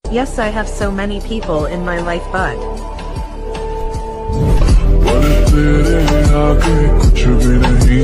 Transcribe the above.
Yes, I have so many people in my life, but पर तेरे आगे कुछ भी नहीं